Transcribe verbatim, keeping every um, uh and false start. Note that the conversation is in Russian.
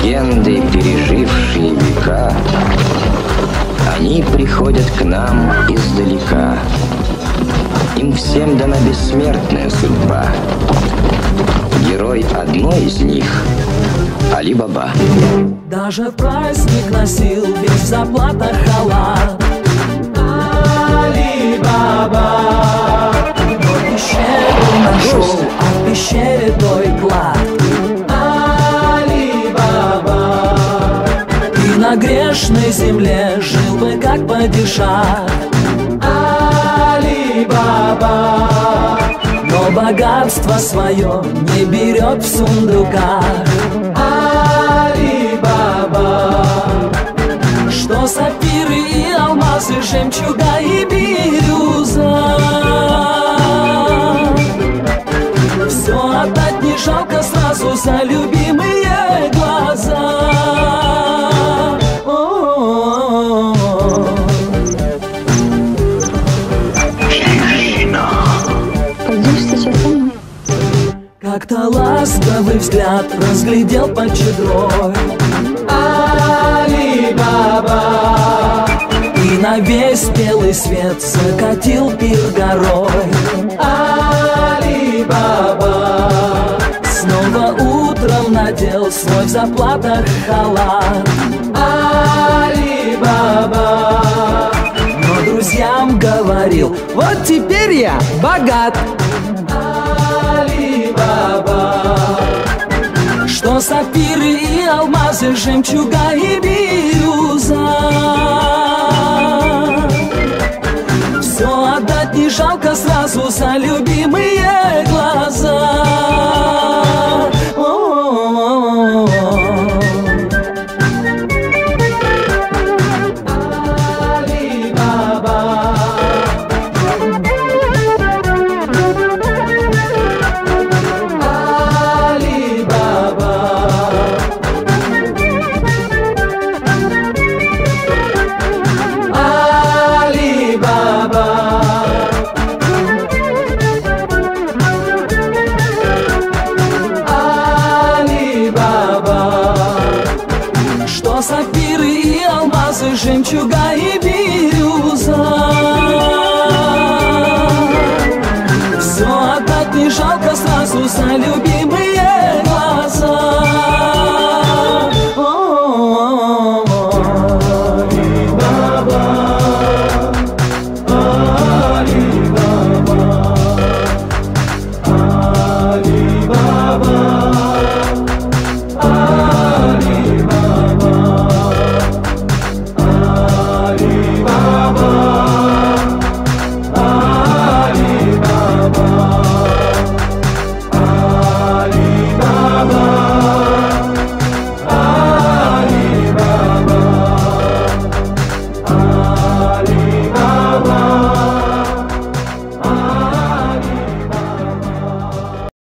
легенды, пережившие века, они приходят к нам издалека. Им всем дана бессмертная судьба. Герой одной из них — Али Баба. Даже в праздник носил весь в заплатах халат Али Баба. Но пещеру нашел, а в пещере той клад Али Баба. И на грешной земле жил бы как падишах Али Баба. Но богатство свое не берет в сундуках Али Баба. Что сапфиры и алмазы, жемчуга и бирюза, все отдать не жалко сразу за любимые глаза. Как-то ласковый взгляд разглядел под чедрой Али Баба. И на весь белый свет закатил пир горой Али Баба. Снова утром надел свой в заплатах халат Али Баба. Но друзьям говорил: вот теперь я богат Али Баба. Что сапфиры и алмазы, жемчуга и бирюза, все отдать не жалко сразу за любимые глаза. Сапфиры и алмазы, жемчуга